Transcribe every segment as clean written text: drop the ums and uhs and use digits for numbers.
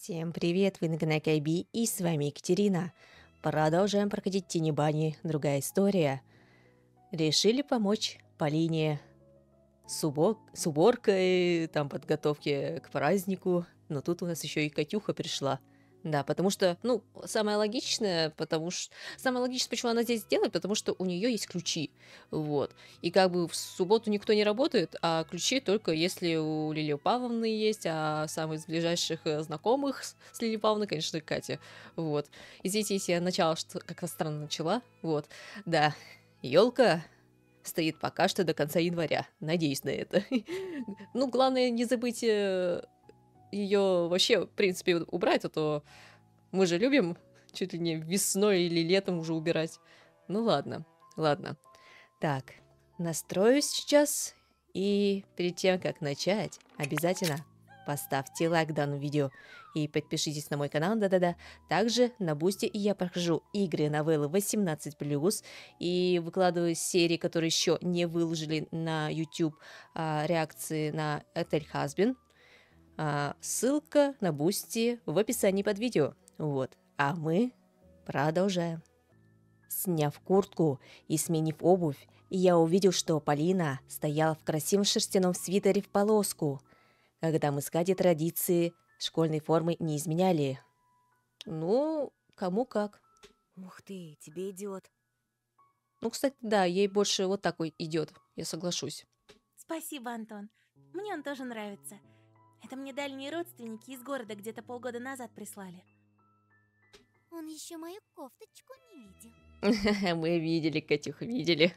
Всем привет, вы на канале Кайби, и с вами Екатерина. Продолжаем проходить Тени Бани, другая история. Решили помочь Полине с уборкой, там, подготовки к празднику. Но тут у нас еще и Катюха пришла. Да, потому что, самое логичное, самое логичное, почему она здесь делает, потому что у нее есть ключи. Вот. И как бы в субботу никто не работает, а ключи только если у Лилии Павловны есть, а самый из ближайших знакомых с Лилией Павловной, конечно, Катя. Вот. Извините, если я начало как-то странно начала. Вот. Да, елка стоит пока что до конца января. Надеюсь на это. Ну, главное не забыть ее вообще, в принципе, убрать, а то мы же любим чуть ли не весной или летом уже убирать. Ну ладно, ладно. Так, настроюсь сейчас, и перед тем, как начать, обязательно поставьте лайк данному видео и подпишитесь на мой канал, да-да-да. Также на Бусти я прохожу игры новеллы 18+, и выкладываю серии, которые еще не выложили на YouTube, реакции на Отель Хазбин. Ссылка на Бусти в описании под видео. Вот. А мы продолжаем. Сняв куртку и сменив обувь, я увидел, что Полина стояла в красивом шерстяном свитере в полоску, когда мы с Катей традиции школьной формы не изменяли. Ну, кому как. Ух ты, тебе идет. Ну, кстати, да, ей больше вот такой идет, я соглашусь. Спасибо, Антон. Мне он тоже нравится. Это мне дальние родственники из города где-то полгода назад прислали. Он еще мою кофточку не видел. Мы видели, Катюх, видели.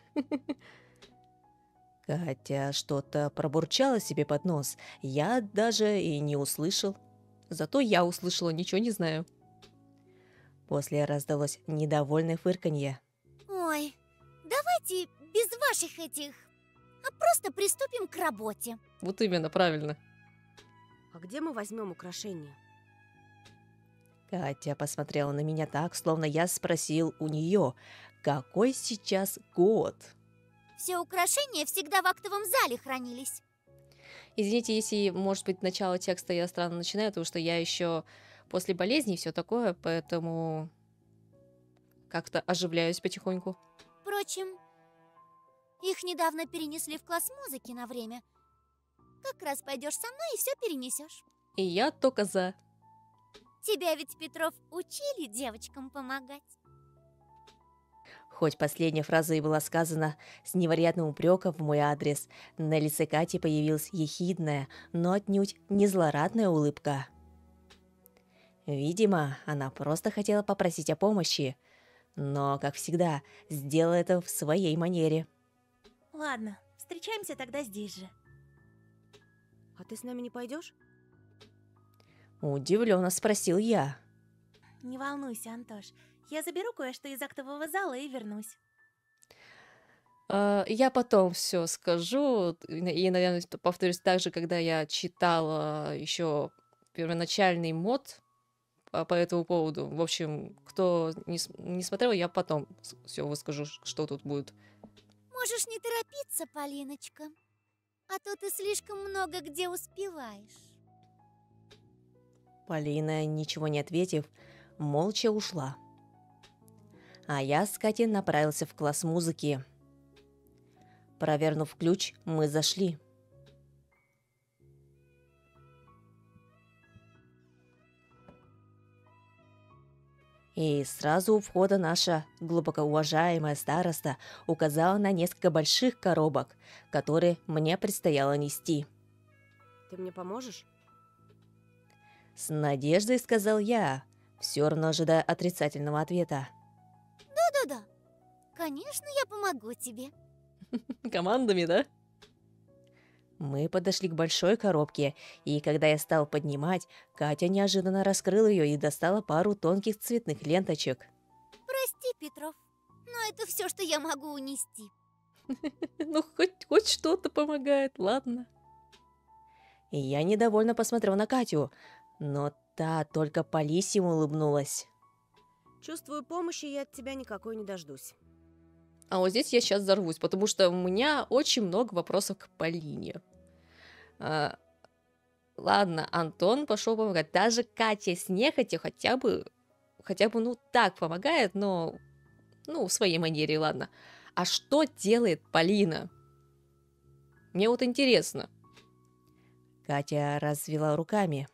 Катя что-то пробурчала себе под нос. Я даже и не услышал. Зато я услышала, ничего не знаю. После раздалось недовольное фырканье. Ой, давайте без ваших этих, а просто приступим к работе. Вот именно, правильно. А где мы возьмем украшения? Катя посмотрела на меня так, словно я спросил у нее, какой сейчас год. Все украшения всегда в актовом зале хранились. Извините, если, может быть, начало текста я странно начинаю, потому что я еще после болезни и все такое, поэтому как-то оживляюсь потихоньку. Впрочем, их недавно перенесли в класс музыки на время. Как раз пойдешь со мной и все перенесешь. И я только за. Тебя ведь, Петров, учили девочкам помогать. Хоть последняя фраза и была сказана с невероятным упреком в мой адрес, на лице Кати появилась ехидная, но отнюдь не злорадная улыбка. Видимо, она просто хотела попросить о помощи, но, как всегда, сделала это в своей манере. Ладно, встречаемся тогда здесь же. А ты с нами не пойдешь? Удивленно спросил я. Не волнуйся, Антош. Я заберу кое-что из актового зала и вернусь. Я потом все скажу, и, наверное, повторюсь так же, когда я читала еще первоначальный мод по этому поводу. В общем, кто не смотрел, я потом все выскажу, что тут будет. Можешь не торопиться, Полиночка, а то ты слишком много где успеваешь. Полина, ничего не ответив, молча ушла. А я с Катей направился в класс музыки. Провернув ключ, мы зашли. И сразу у входа наша глубокоуважаемая староста указала на несколько больших коробок, которые мне предстояло нести. Ты мне поможешь? С надеждой сказал я, все равно ожидая отрицательного ответа. Да-да-да, конечно, я помогу тебе. Командами, да? Мы подошли к большой коробке, и когда я стал поднимать, Катя неожиданно раскрыла ее и достала пару тонких цветных ленточек. Прости, Петров, но это все, что я могу унести. Ну, хоть что-то помогает, ладно. И я недовольно посмотрел на Катю, но та только по лисьему улыбнулась. Чувствую, помощи я от тебя никакой не дождусь. А вот здесь я сейчас взорвусь, потому что у меня очень много вопросов к Полине. Ладно, Антон пошел помогать. Даже Катя с нехотя хотя бы, ну, так помогает, но, ну, в своей манере, ладно. А что делает Полина? Мне вот интересно. Катя развела руками.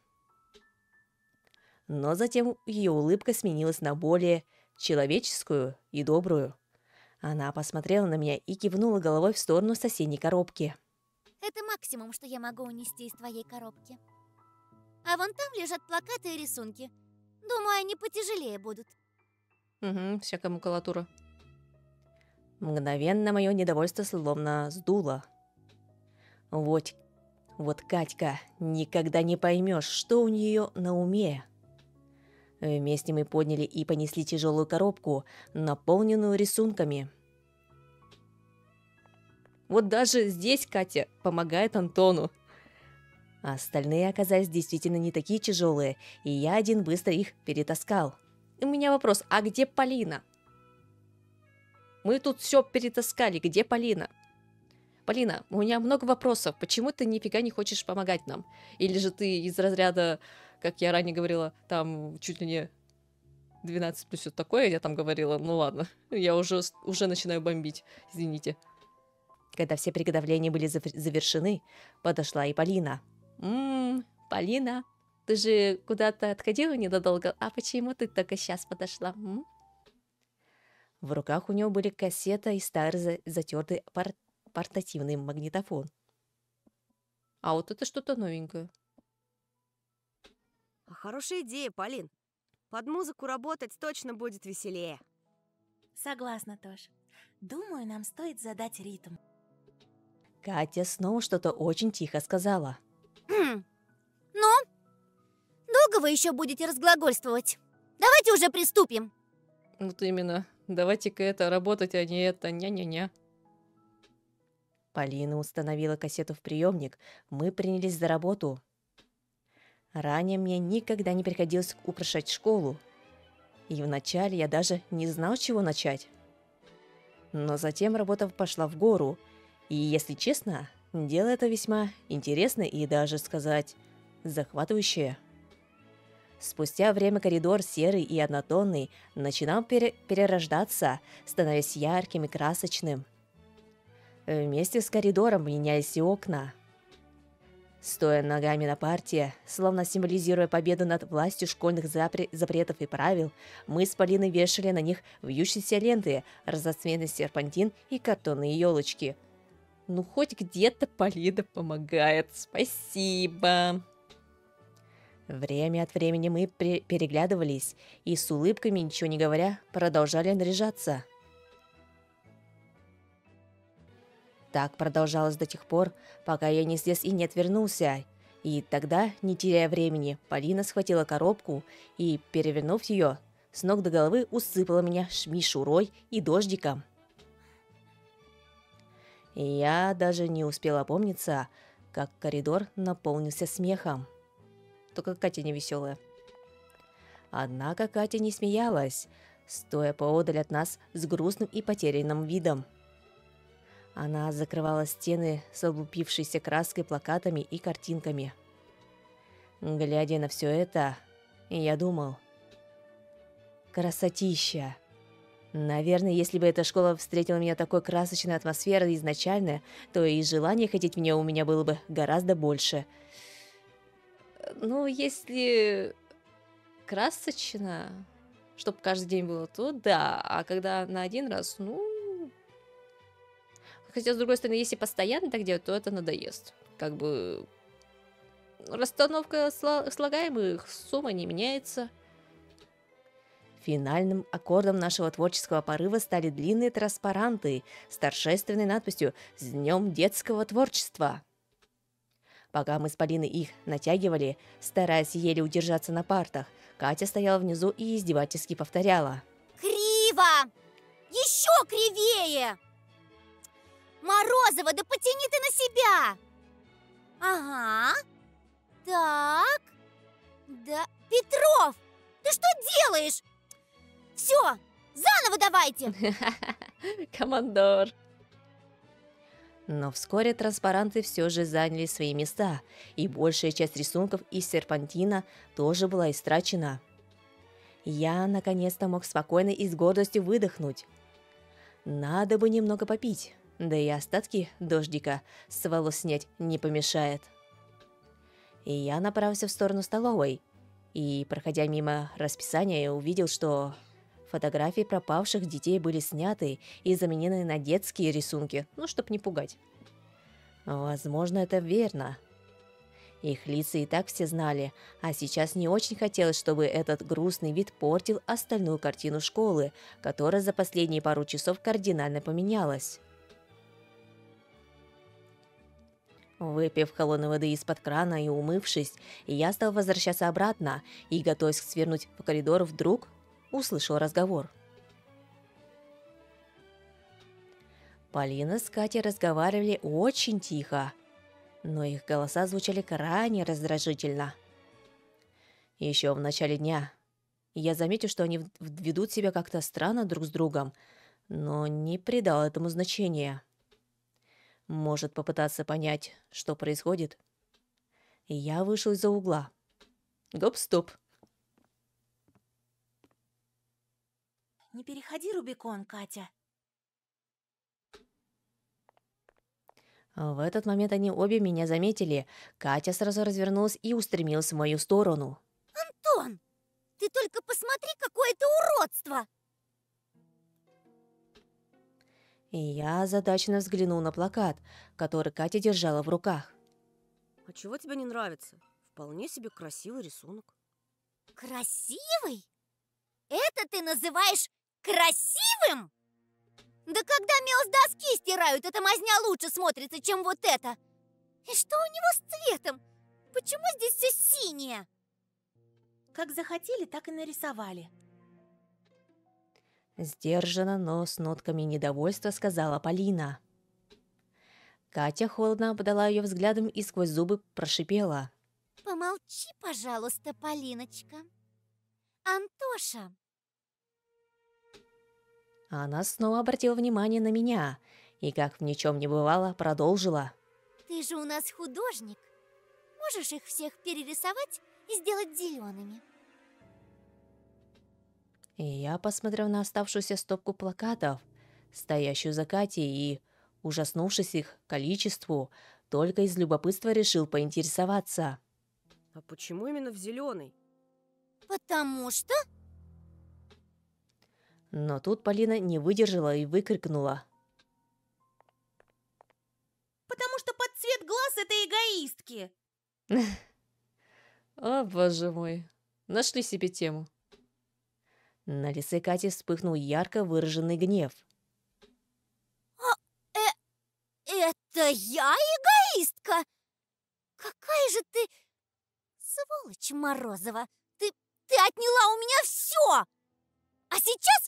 Но затем ее улыбка сменилась на более человеческую и добрую. Она посмотрела на меня и кивнула головой в сторону соседней коробки. Это максимум, что я могу унести из твоей коробки. А вон там лежат плакаты и рисунки. Думаю, они потяжелее будут. Угу, всякая макулатура. Мгновенно мое недовольство словно сдуло. Вот Катька, никогда не поймешь, что у нее на уме. Вместе мы подняли и понесли тяжелую коробку, наполненную рисунками. Вот даже здесь Катя помогает Антону. Остальные оказались действительно не такие тяжелые, и я один быстро их перетаскал. У меня вопрос, а где Полина? Мы тут все перетаскали, где Полина? Полина, у меня много вопросов, почему ты нифига не хочешь помогать нам? Или же ты из разряда, как я ранее говорила, там чуть ли не 12 плюс вот такое я там говорила, ну ладно, я уже начинаю бомбить, извините. Когда все приготовления были завершены, подошла и Полина. Полина, ты же куда-то отходила недолго, а почему ты только сейчас подошла? В руках у него были кассета и старый затертый портативный магнитофон. А вот это что-то новенькое. Хорошая идея, Полин. Под музыку работать точно будет веселее. Согласна тоже. Думаю, нам стоит задать ритм. Катя снова что-то очень тихо сказала. Ну? Долго вы еще будете разглагольствовать? Давайте уже приступим. Вот именно. Давайте-ка это работать, а не это. Ня-ня-ня. Полина установила кассету в приемник. Мы принялись за работу. Ранее мне никогда не приходилось украшать школу. И вначале я даже не знал, с чего начать. Но затем работа пошла в гору. И, если честно, дело это весьма интересное и даже сказать захватывающее. Спустя время коридор серый и однотонный начинал перерождаться, становясь ярким и красочным. Вместе с коридором менялись и окна. Стоя ногами на парте, словно символизируя победу над властью школьных запретов и правил, мы с Полиной вешали на них вьющиеся ленты, разноцветный серпантин и картонные елочки. Ну, хоть где-то Полина помогает. Спасибо. Время от времени мы переглядывались и с улыбками, ничего не говоря, продолжали наряжаться. Так продолжалось до тех пор, пока я не слез и не отвернулся. И тогда, не теряя времени, Полина схватила коробку и, перевернув ее, с ног до головы усыпала меня мишурой и дождиком. И я даже не успела опомниться, как коридор наполнился смехом. Только Катя не веселая. Однако Катя не смеялась, стоя поодаль от нас с грустным и потерянным видом. Она закрывала стены с облупившейся краской, плакатами и картинками. Глядя на все это, я думал: красотища! Наверное, если бы эта школа встретила меня такой красочной атмосферой изначально, то и желание ходить в нее у меня было бы гораздо больше. Ну, если красочно, чтобы каждый день было, то да. А когда на один раз, ну... Хотя, с другой стороны, если постоянно так делать, то это надоест. Как бы... Расстановка слагаемых, сумма не меняется. Финальным аккордом нашего творческого порыва стали длинные транспаранты с торжественной надписью «С Днем детского творчества». Пока мы с Полиной их натягивали, стараясь еле удержаться на партах, Катя стояла внизу и издевательски повторяла: Криво! Еще кривее! Морозова, да потяни ты на себя! Ага. Так. Да. Петров, ты что делаешь? Все, заново давайте! Командор. Но вскоре транспаранты все же заняли свои места, и большая часть рисунков из серпантина тоже была истрачена. Я наконец-то мог спокойно и с гордостью выдохнуть. Надо бы немного попить, да и остатки дождика с волос снять не помешает. И я направился в сторону столовой, и, проходя мимо расписания, увидел, что фотографии пропавших детей были сняты и заменены на детские рисунки, чтоб не пугать. Возможно, это верно. Их лица и так все знали, а сейчас не очень хотелось, чтобы этот грустный вид портил остальную картину школы, которая за последние пару часов кардинально поменялась. Выпив холодной воды из-под крана и умывшись, я стал возвращаться обратно и, готовясь свернуть по коридору, вдруг услышал разговор. Полина с Катей разговаривали очень тихо, но их голоса звучали крайне раздражительно. Еще в начале дня я заметил, что они ведут себя как-то странно друг с другом, но не придал этому значения. Может попытаться понять, что происходит. И я вышел из-за угла. Гоп-стоп. Не переходи Рубикон, Катя. В этот момент они обе меня заметили. Катя сразу развернулась и устремилась в мою сторону. Антон, ты только посмотри, какое это уродство! И я озадаченно взглянул на плакат, который Катя держала в руках. А чего тебе не нравится? Вполне себе красивый рисунок. Красивый? Это ты называешь красивым? Да когда мел с доски стирают, эта мазня лучше смотрится, чем вот это. И что у него с цветом? Почему здесь все синее? Как захотели, так и нарисовали. Сдержанно, но с нотками недовольства сказала Полина. Катя холодно обдала ее взглядом и сквозь зубы прошипела. Помолчи, пожалуйста, Полиночка. Антоша. Она снова обратила внимание на меня и, как в ничем не бывало, продолжила. Ты же у нас художник. Можешь их всех перерисовать и сделать зелеными. И я посмотрел на оставшуюся стопку плакатов, стоящую за Катей, и, ужаснувшись их количеству, только из любопытства решил поинтересоваться. А почему именно в зеленый? Потому что... Но тут Полина не выдержала и выкрикнула. Потому что под цвет глаз это эгоистки. О, боже мой, нашли себе тему. На лице Кати вспыхнул ярко выраженный гнев. Это я эгоистка? Какая же ты... Сволочь Морозова! Ты отняла у меня все! А сейчас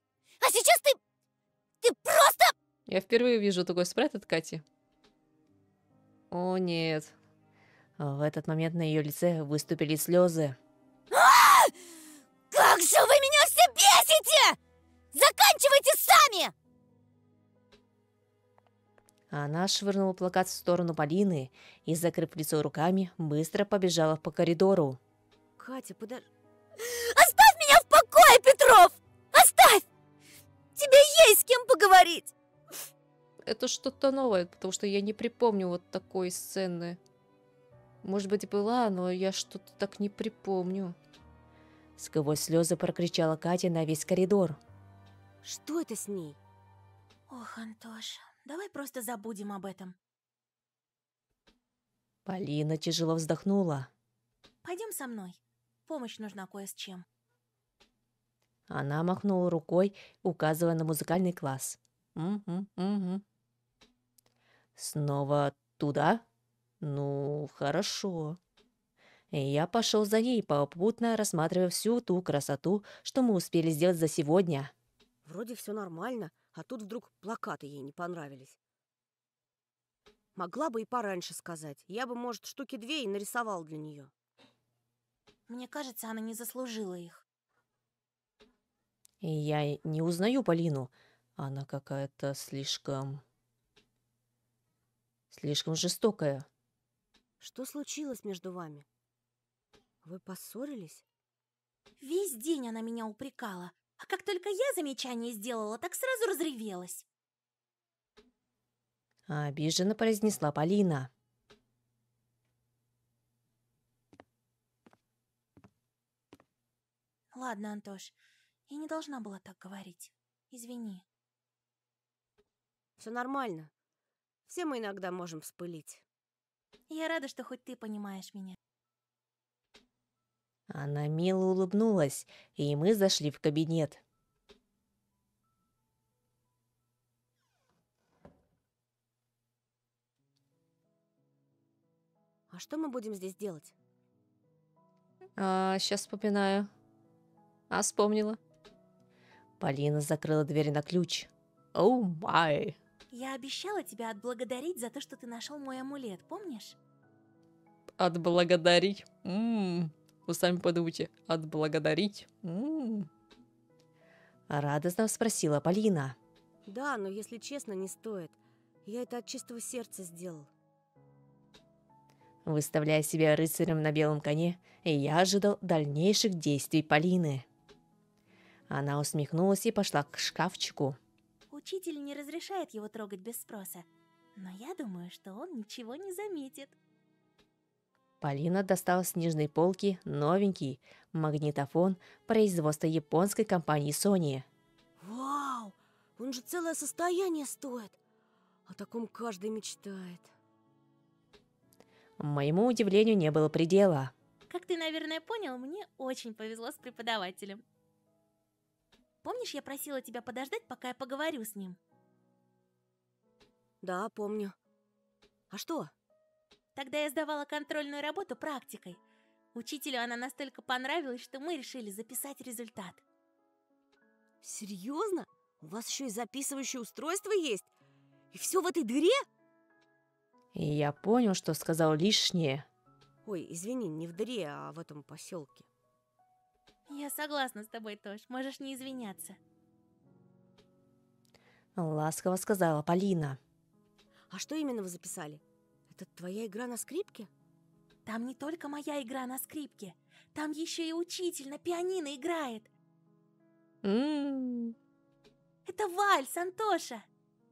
ты просто... Я впервые вижу такой спрайт от Кати. О, нет. В этот момент на ее лице выступили слезы. Как же вы меня все бесите! Заканчивайте сами! Она швырнула плакат в сторону Полины и, закрыв лицо руками, быстро побежала по коридору. Катя, подожди. Оставь меня в покое, Петров! Оставь! Тебе есть с кем поговорить! Это что-то новое, потому что я не припомню вот такой сцены. Может быть, была, но я что-то так не припомню. Сквозь слезы прокричала Катя на весь коридор. Что это с ней? Ох, Антош, давай просто забудем об этом. Полина тяжело вздохнула. Пойдем со мной. Помощь нужна кое с чем. Она махнула рукой, указывая на музыкальный класс. Угу. Снова туда? Ну, хорошо. И я пошел за ней, попутно рассматривая всю ту красоту, что мы успели сделать за сегодня. Вроде все нормально, а тут вдруг плакаты ей не понравились. Могла бы и пораньше сказать. Я бы, может, штуки 2 и нарисовал для нее. Мне кажется, она не заслужила их. И я не узнаю Полину. Она какая-то слишком... слишком жестокая. Что случилось между вами? Вы поссорились? Весь день она меня упрекала, а как только я замечание сделала, так сразу разревелась. Обиженно произнесла Полина. Ладно, Антош, я не должна была так говорить. Извини. Все нормально. Все мы иногда можем вспылить. Я рада, что хоть ты понимаешь меня. Она мило улыбнулась, и мы зашли в кабинет. А что мы будем здесь делать? Сейчас вспоминаю. Вспомнила. Полина закрыла дверь на ключ. Оу май! Я обещала тебя отблагодарить за то, что ты нашел мой амулет, помнишь? Отблагодарить. Вы сами подумайте. Отблагодарить. Радостно спросила Полина. Да, но если честно, не стоит. Я это от чистого сердца сделал. Выставляя себя рыцарем на белом коне, я ожидал дальнейших действий Полины. Она усмехнулась и пошла к шкафчику. Учитель не разрешает его трогать без спроса. Но я думаю, что он ничего не заметит. Полина достала с нижней полки новенький магнитофон производства японской компании Sony. Вау! Он же целое состояние стоит. О таком каждый мечтает. Моему удивлению не было предела. Как ты, наверное, понял, мне очень повезло с преподавателем. Помнишь, я просила тебя подождать, пока я поговорю с ним? Да, помню. А что? Тогда я сдавала контрольную работу практикой. Учителю она настолько понравилась, что мы решили записать результат. Серьезно? У вас еще и записывающее устройство есть? И все в этой дыре? И я понял, что сказал лишнее. Ой, извини, не в дыре, а в этом поселке. Я согласна с тобой, Тош, можешь не извиняться. Ласково сказала Полина. А что именно вы записали? Это твоя игра на скрипке? Там не только моя игра на скрипке. Там еще и учитель на пианино играет. Это вальс, Антоша.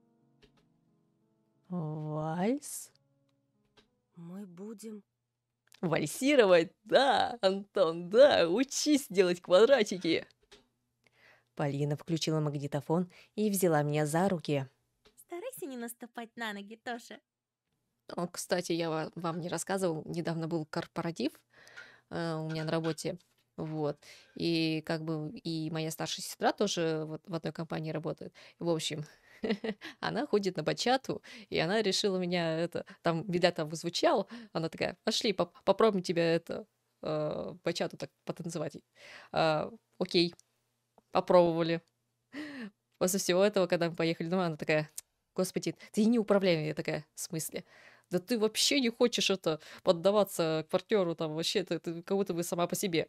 Вальс? Мы будем... Вальсировать? Да, Антон, да, учись делать квадратики. Полина включила магнитофон и взяла меня за руки. Старайся не наступать на ноги, Тоша. Кстати, я вам не рассказывал, недавно был корпоратив у меня на работе. Вот. И как бы и моя старшая сестра тоже вот в одной компании работает. В общем, она ходит на бачату, и она решила меня это... Там, видать, там звучал. Она такая, пошли, попробуем тебя это... бачату так потанцевать. Окей, попробовали. После всего этого, когда мы поехали домой, она такая, господи, ты не управляемая. Я такая, в смысле? Да ты вообще не хочешь это поддаваться партнеру, там вообще ты как будто бы сама по себе.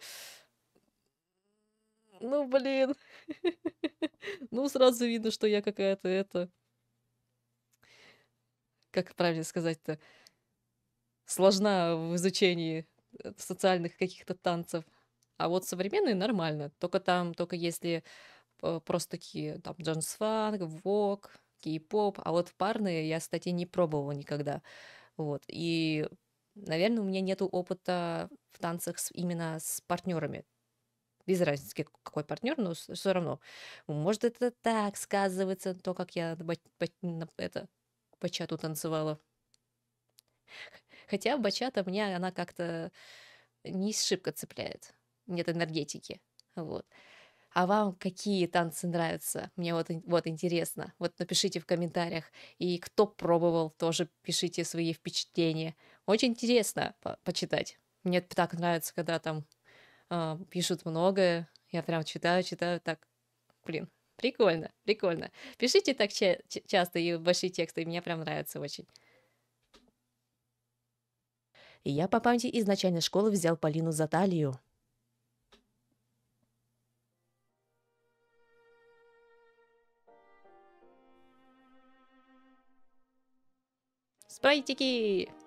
Ну, блин. Ну, сразу видно, что я какая-то это... Как правильно сказать-то? Сложна в изучении социальных каких-то танцев. А вот современные нормально. Только если просто такие, там, джаз-фанк, вок, кей-поп. А вот парные я, кстати, не пробовала никогда. Вот. И, наверное, у меня нету опыта в танцах именно с партнерами. Без разницы, какой партнер, но все равно. Может, это так сказывается, то, как я бачату танцевала. Хотя бачата меня, она как-то не шибко цепляет. Нет энергетики. Вот. А вам какие танцы нравятся? Мне вот интересно. Вот напишите в комментариях. И кто пробовал, тоже пишите свои впечатления. Очень интересно почитать. Мне так нравится, когда там пишут многое. Я прям читаю, так. Блин, прикольно. Пишите так часто и большие тексты, и мне прям нравится очень. И я по памяти из начальной школы взял Полину за талию. Спрайтики!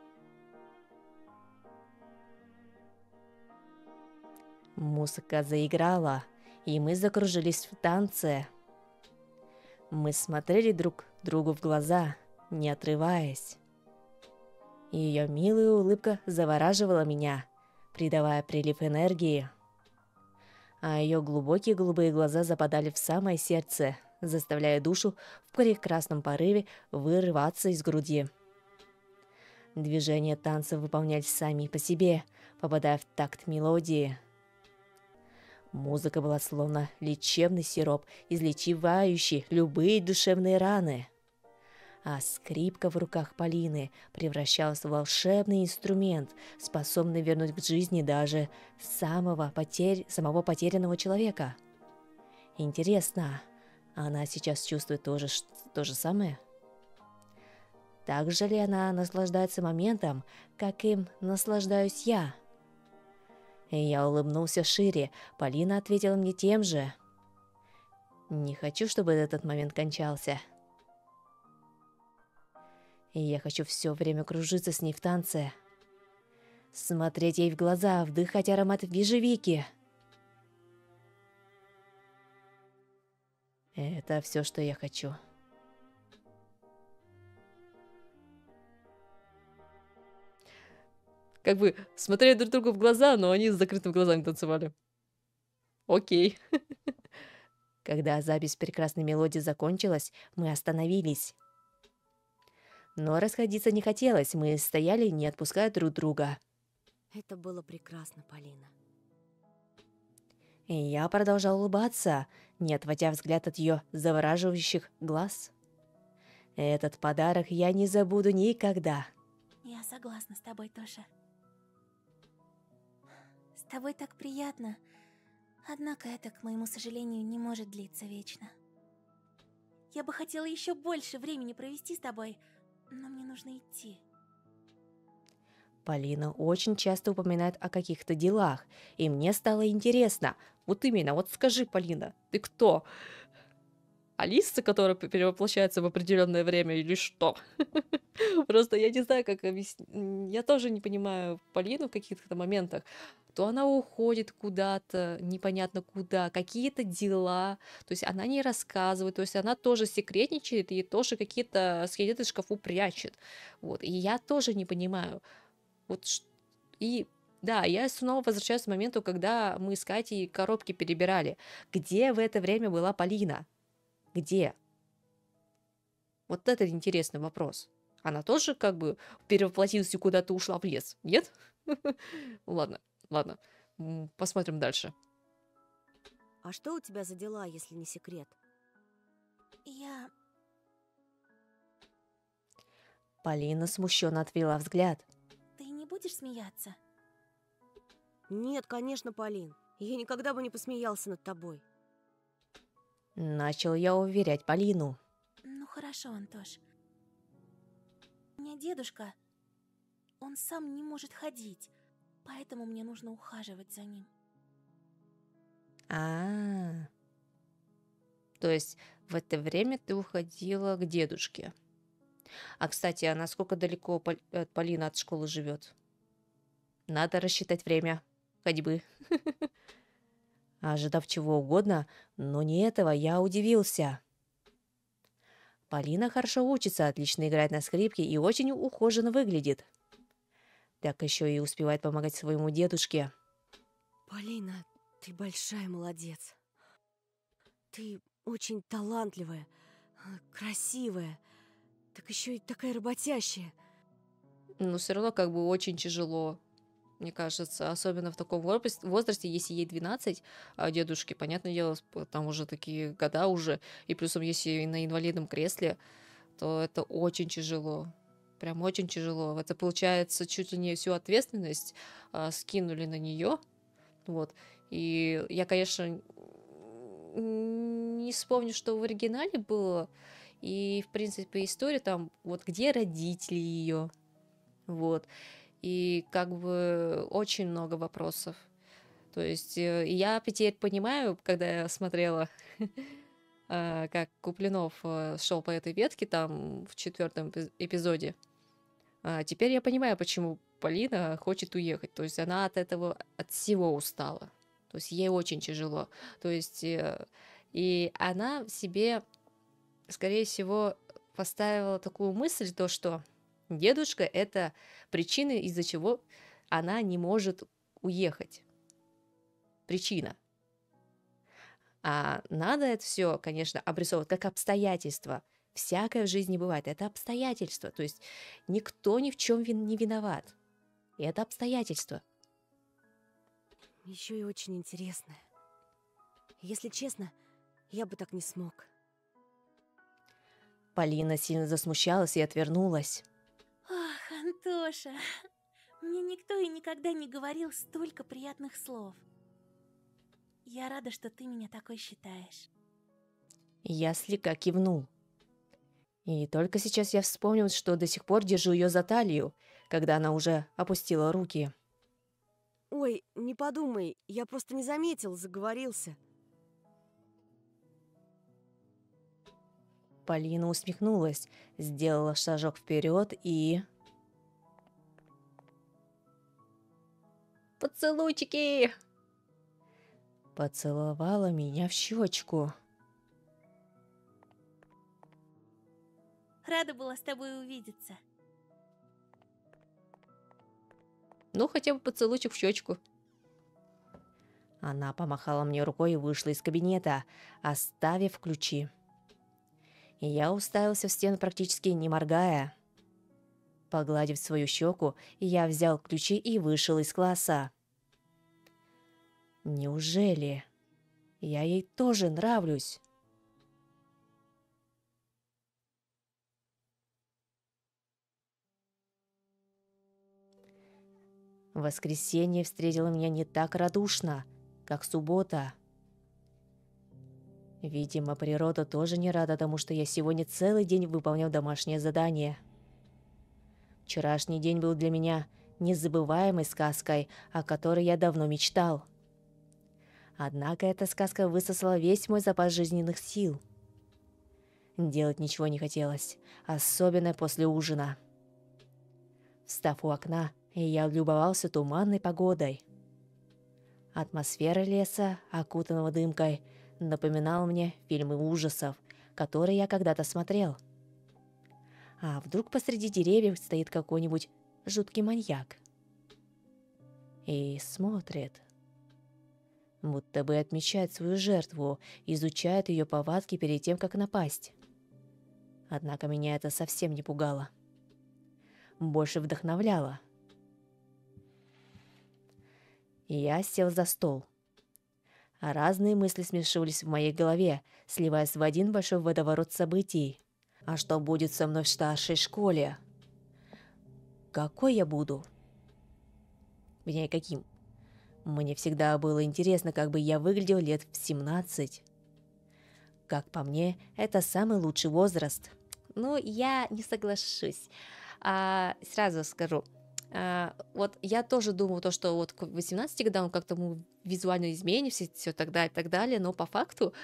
Музыка заиграла, и мы закружились в танце. Мы смотрели друг другу в глаза, не отрываясь. Ее милая улыбка завораживала меня, придавая прилив энергии. А ее глубокие голубые глаза западали в самое сердце, заставляя душу в прекрасном порыве вырываться из груди. Движения танца выполнялись сами по себе, попадая в такт мелодии. Музыка была словно лечебный сироп, излечивающий любые душевные раны. А скрипка в руках Полины превращалась в волшебный инструмент, способный вернуть к жизни даже самого потерянного человека. Интересно, она сейчас чувствует то же самое? Так же ли она наслаждается моментом, как им наслаждаюсь я? И я улыбнулся шире, Полина ответила мне тем же. Не хочу, чтобы этот момент кончался. И я хочу все время кружиться с ней в танце. Смотреть ей в глаза, вдыхать аромат ежевики. Это все, что я хочу. Как бы смотрели друг другу в глаза, но они с закрытыми глазами танцевали. Окей. Когда запись прекрасной мелодии закончилась, мы остановились. Но расходиться не хотелось, мы стояли, не отпуская друг друга. Это было прекрасно, Полина. И я продолжал улыбаться, не отводя взгляд от ее завораживающих глаз. Этот подарок я не забуду никогда. Я согласна с тобой, Тоша. С тобой так приятно. Однако это, к моему сожалению, не может длиться вечно. Я бы хотела еще больше времени провести с тобой, но мне нужно идти. Полина очень часто упоминает о каких-то делах, и мне стало интересно. Вот именно, вот скажи, Полина, ты кто? Алиса, которая перевоплощается в определенное время или что? Просто я не знаю, как объяснить. Я тоже не понимаю Полину в каких-то моментах. То она уходит куда-то, непонятно куда, какие-то дела. То есть она не рассказывает, то есть она тоже секретничает и тоже какие-то скелеты в шкафу прячет. Вот. И я тоже не понимаю. Вот. И да, я снова возвращаюсь к моменту, когда мы с Катей коробки перебирали. Где в это время была Полина? Где? Вот это интересный вопрос. Она тоже как бы перевоплотилась и куда-то ушла в лес, нет? Ладно, ладно. Посмотрим дальше. А что у тебя за дела, если не секрет? Полина смущенно отвела взгляд. Ты не будешь смеяться? Нет, конечно, Полин. Я никогда бы не посмеялся над тобой. Начал я уверять Полину. Ну хорошо, Антош. У меня дедушка, он сам не может ходить, поэтому мне нужно ухаживать за ним. А, то есть в это время ты уходила к дедушке. А, кстати, а насколько далеко Полина от школы живет? Надо рассчитать время ходьбы. Ожидав чего угодно, но не этого, я удивился. Полина хорошо учится, отлично играет на скрипке и очень ухоженно выглядит. Так еще и успевает помогать своему дедушке. Полина, ты большая молодец. Ты очень талантливая, красивая, так еще и такая работящая. Но все равно как бы очень тяжело, мне кажется, особенно в таком возрасте, если ей 12, а дедушке, понятное дело, там уже такие года уже, и плюсом, если на инвалидном кресле, то это очень тяжело. Прям очень тяжело. Это получается чуть ли не всю ответственность скинули на нее. Вот. И я, конечно, не вспомню, что в оригинале было. И, в принципе, история там, вот где родители ее. Вот. И как бы очень много вопросов. То есть я теперь понимаю, когда я смотрела, как Куплинов шел по этой ветке там в 4-м эпизоде, Теперь я понимаю, почему Полина хочет уехать. То есть она от этого, от всего устала. То есть ей очень тяжело. То есть и она в себе, скорее всего, поставила такую мысль, то что дедушка — это причина, из-за чего она не может уехать. Причина. А надо это все, конечно, обрисовывать как обстоятельства. Всякое в жизни бывает. Это обстоятельства. То есть никто ни в чем не виноват. И это обстоятельства. Еще и очень интересное. Если честно, я бы так не смог. Полина сильно засмущалась и отвернулась. Ах, Антоша, мне никто и никогда не говорил столько приятных слов. Я рада, что ты меня такой считаешь. Я слегка кивнул. И только сейчас я вспомнил, что до сих пор держу ее за талию, когда она уже опустила руки. Ой, не подумай, я просто не заметил, заговорился. Полина усмехнулась, сделала шажок вперед и... Поцелуйчики! Поцеловала меня в щечку. Рада была с тобой увидеться. Ну, хотя бы поцелуйчик в щечку. Она помахала мне рукой и вышла из кабинета, оставив ключи. И я уставился в стену, практически не моргая. Погладив свою щеку, я взял ключи и вышел из класса. Неужели я ей тоже нравлюсь? Воскресенье встретило меня не так радушно, как суббота. Видимо, природа тоже не рада тому, что я сегодня целый день выполнял домашнее задание. Вчерашний день был для меня незабываемой сказкой, о которой я давно мечтал. Однако эта сказка высосала весь мой запас жизненных сил. Делать ничего не хотелось, особенно после ужина. Встав у окна, я любовался туманной погодой. Атмосфера леса, окутанного дымкой, напоминала мне фильмы ужасов, которые я когда-то смотрел. А вдруг посреди деревьев стоит какой-нибудь жуткий маньяк и смотрит, будто бы отмечает свою жертву, изучает ее повадки перед тем, как напасть. Однако меня это совсем не пугало. Больше вдохновляло. Я сел за стол. Разные мысли смешивались в моей голове, сливаясь в один большой водоворот событий. А что будет со мной в старшей школе? Какой я буду? Вернее, каким? Мне всегда было интересно, как бы я выглядел лет в 17. Как по мне, это самый лучший возраст. Ну, я не соглашусь. Сразу скажу. Вот я тоже думаю, то, что вот к 18 годам как-то мы визуально изменимся, все так далее, но по факту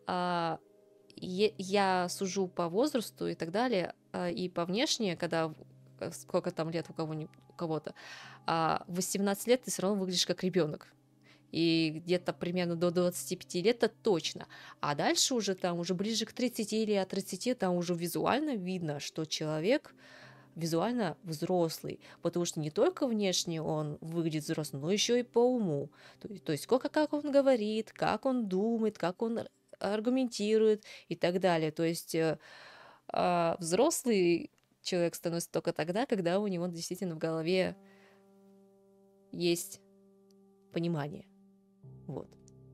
я сужу по возрасту и так далее, и по внешне, когда сколько там лет у кого-то, в 18 лет ты все равно выглядишь как ребенок. И где-то примерно до 25 лет это точно. А дальше уже там, уже ближе к 30 или от 30, там уже визуально видно, что человек визуально взрослый, потому что не только внешне он выглядит взрослым, но еще и по уму. То есть как он говорит, как он думает, как он аргументирует и так далее. То есть взрослый человек становится только тогда, когда у него действительно в голове есть понимание. Вот.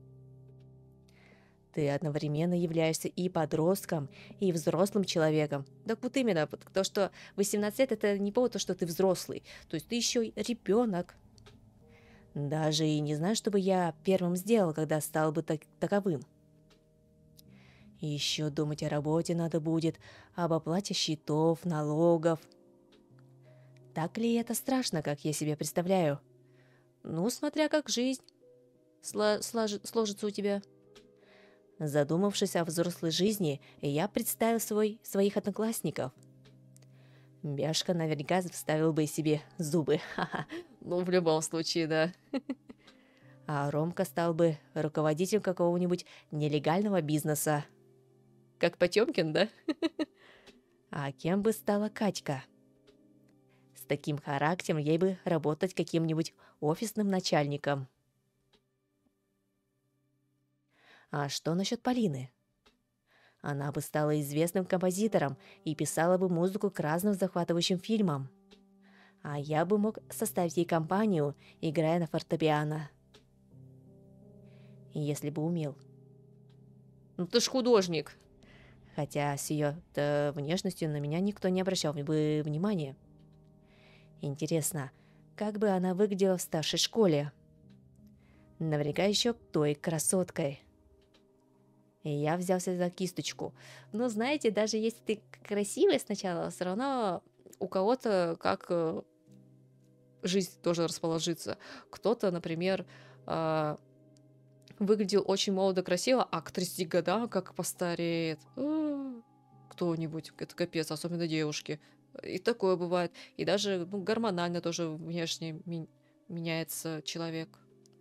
Ты одновременно являешься и подростком, и взрослым человеком. Так вот именно, то, что 18 лет, это не повод, что ты взрослый. То есть ты еще и ребенок. Даже и не знаю, что бы я первым сделал, когда стал бы таковым. И еще думать о работе надо будет, об оплате счетов, налогов. Так ли это страшно, как я себе представляю? Ну, смотря как жизнь сложится у тебя. Задумавшись о взрослой жизни, я представил своих одноклассников. Бяшка наверняка вставил бы себе зубы. Ну, в любом случае, да. А Ромка стал бы руководителем какого-нибудь нелегального бизнеса. Как Потемкин, да? А кем бы стала Катька? С таким характером ей бы работать каким-нибудь офисным начальником. А что насчет Полины? Она бы стала известным композитором и писала бы музыку к разным захватывающим фильмам. А я бы мог составить ей компанию, играя на фортепиано. Если бы умел. Ну ты ж художник. Хотя с ее внешностью на меня никто не обращал бы внимания. Интересно, как бы она выглядела в старшей школе? Наверняка еще той красоткой. И я взялся за кисточку. Но знаете, даже если ты красивая сначала, все равно у кого-то как жизнь тоже расположится. Кто-то, например, выглядел очень молодо красиво, а к 30 годам как постареет. Кто-нибудь, это капец, особенно девушки. И такое бывает. И даже гормонально тоже внешне меняется человек.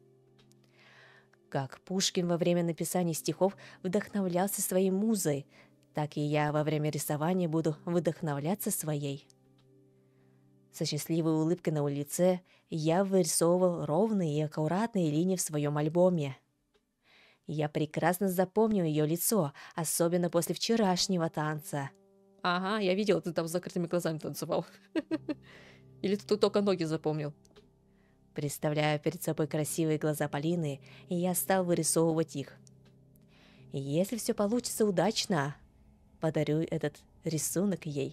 Как Пушкин во время написания стихов вдохновлялся своей музой, так и я во время рисования буду вдохновляться своей. Со счастливой улыбкой на лице я вырисовывал ровные и аккуратные линии в своем альбоме. Я прекрасно запомнил ее лицо, особенно после вчерашнего танца. Ага, я видел, ты там с закрытыми глазами танцевал. Или ты только ноги запомнил? Представляя перед собой красивые глаза Полины, я стал вырисовывать их. Если все получится удачно, подарю этот рисунок ей.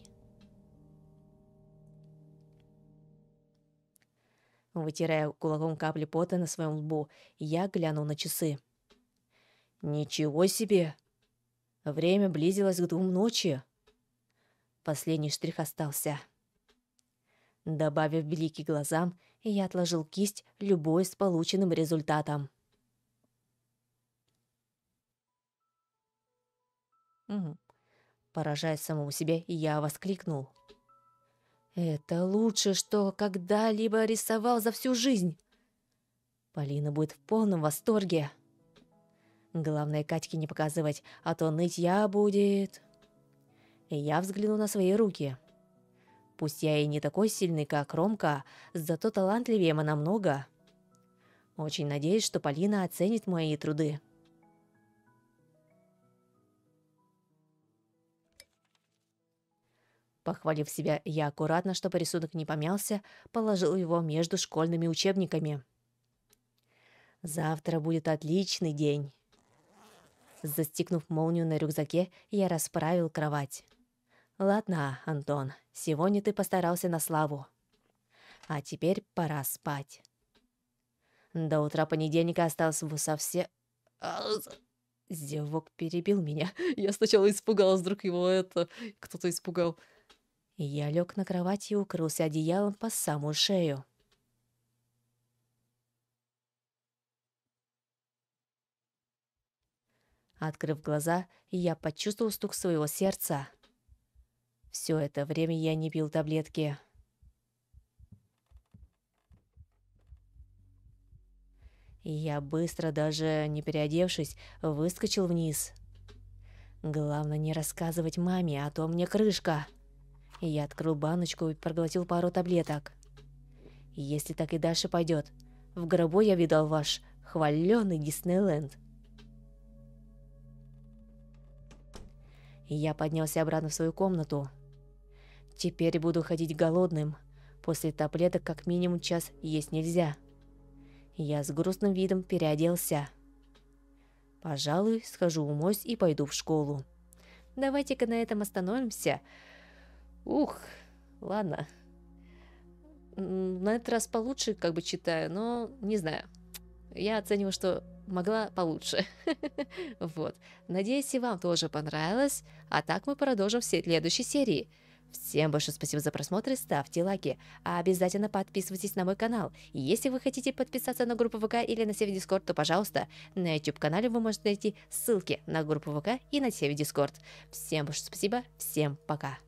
Вытирая кулаком капли пота на своем лбу, я глянул на часы. Ничего себе! Время близилось к 2 ночи. Последний штрих остался. Добавив блики глазам, я отложил кисть, любуясь полученным результатом. Поражаясь самому себе, я воскликнул. Это лучшее, что когда-либо рисовал за всю жизнь. Полина будет в полном восторге. Главное, Катьке не показывать, а то нытья будет. И я взглянул на свои руки. Пусть я и не такой сильный, как Ромка, зато талантливее намного. Очень надеюсь, что Полина оценит мои труды. Похвалив себя, я аккуратно, чтобы рисунок не помялся, положил его между школьными учебниками. Завтра будет отличный день. Застегнув молнию на рюкзаке, я расправил кровать. Ладно, Антон, сегодня ты постарался на славу. А теперь пора спать. До утра понедельника осталось совсем... Зевок перебил меня. Я сначала испугалась, вдруг его кто-то испугал. Я лег на кровать и укрылся одеялом по самую шею. Открыв глаза, я почувствовал стук своего сердца. Все это время я не пил таблетки. Я быстро, даже не переодевшись, выскочил вниз. Главное не рассказывать маме, а то мне крышка. Я открыл баночку и проглотил пару таблеток. Если так и дальше пойдет, в гробу я видал ваш хваленый Диснейленд. Я поднялся обратно в свою комнату. Теперь буду ходить голодным. После таблеток как минимум час есть нельзя. Я с грустным видом переоделся. Пожалуй, схожу умоюсь и пойду в школу. Давайте-ка на этом остановимся. Ладно. На этот раз получше читаю, но не знаю. Я оцениваю, что могла получше. Вот. Надеюсь, и вам тоже понравилось. А так мы продолжим в следующей серии. Всем большое спасибо за просмотр и ставьте лайки. А обязательно подписывайтесь на мой канал. И если вы хотите подписаться на группу ВК или на сервер Discord, то, пожалуйста, на YouTube-канале вы можете найти ссылки на группу ВК и на сервер Discord. Всем большое спасибо, всем пока.